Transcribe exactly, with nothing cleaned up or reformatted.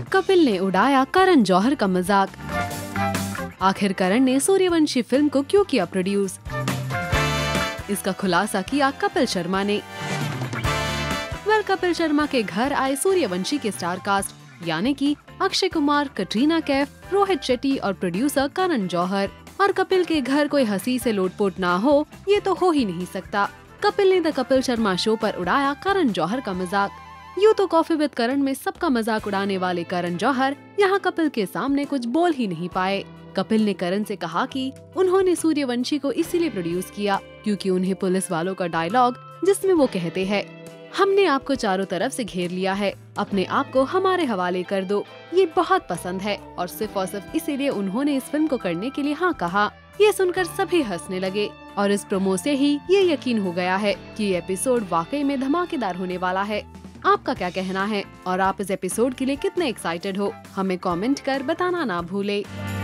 कपिल ने उड़ाया करण जौहर का मजाक। आखिर करण ने सूर्यवंशी फिल्म को क्यों किया प्रोड्यूस, इसका खुलासा किया कपिल शर्मा ने। वेल, कपिल शर्मा के घर आए सूर्यवंशी के स्टार कास्ट यानी कि अक्षय कुमार, कटरीना कैफ, रोहित शेट्टी और प्रोड्यूसर करण जौहर। और कपिल के घर कोई हंसी से लोटपोट ना हो, ये तो हो ही नहीं सकता। कपिल ने द कपिल शर्मा शो पर उड़ाया करण जौहर का मजाक। यूँ तो कॉफी विद करण में सबका मजाक उड़ाने वाले करण जौहर यहाँ कपिल के सामने कुछ बोल ही नहीं पाए। कपिल ने करण से कहा कि उन्होंने सूर्यवंशी को इसीलिए प्रोड्यूस किया क्योंकि उन्हें पुलिस वालों का डायलॉग जिसमें वो कहते हैं, हमने आपको चारों तरफ से घेर लिया है, अपने आप को हमारे हवाले कर दो, ये बहुत पसंद है। और सिर्फ और सिर्फ इसीलिए उन्होंने इस फिल्म को करने के लिए हाँ कहा। ये सुनकर सभी हंसने लगे और इस प्रोमो से ही ये यकीन हो गया है कि ये एपिसोड वाकई में धमाकेदार होने वाला है। आपका क्या कहना है और आप इस एपिसोड के लिए कितने एक्साइटेड हो, हमें कमेंट कर बताना ना भूले।